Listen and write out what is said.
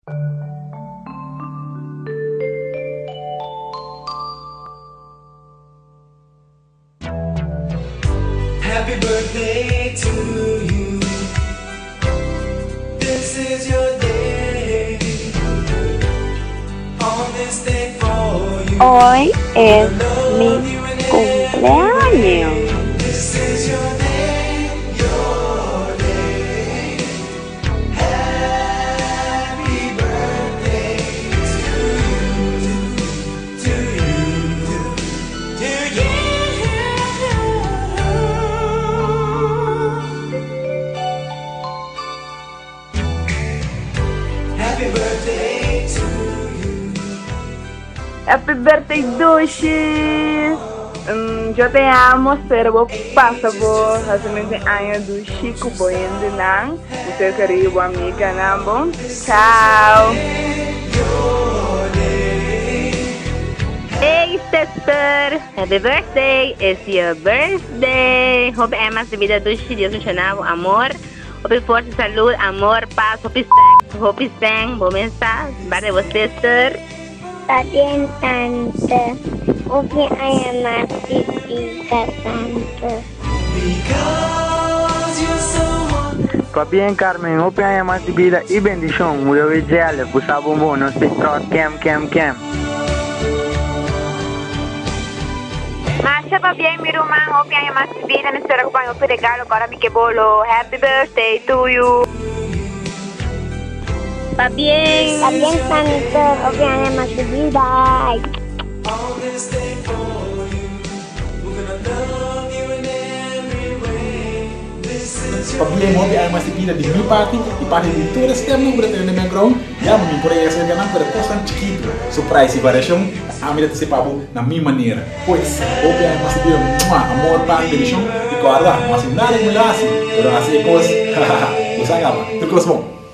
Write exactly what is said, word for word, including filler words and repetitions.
Happy birthday to you. This is your day. On this day for you. Hoy es mi cumpleaños. This is your day, your day. Happy birthday to you, to you, to you. Happy birthday to you. Happy birthday, Dushi! Hum, eu te amo, espero que passa por realmente ano do Chico Boindo lang. O seu querido amiga Nambo. Tchau! Hey sister, happy birthday! It's your birthday! Hope é mais de vida do Chico, Deus nos chanava amor. Hope força, saúde, amor, paz, hope sang, hope sang, bom mensagem. Para você, sister. Está bien, tante. Hoy I am a chica, tante. Because you're so Está bien, Carmen. Hope I am de vida y bendición. Muy obrigado. Por sabor bom. Não se troca, kem, kem, kem. Masha, va bien, mi rumán, hope I am de vida. Me espero que eu regalo agora me bolo. Happy birthday to you. Va bien. Está bien, tante. Hoy I am a vida. on this day for you. We're gonna love you in every way. This is your Pabili mo ay mas tipida di mi party e para de todas as temas berarti na background ya mi por aí essa ganang para postan chiquito surprise variação a mira te sepabu na mi maneira pois hope ay mas tipida amor pan delicious e guarda mas nada mulasi pero assim coisa usagava tu cosmo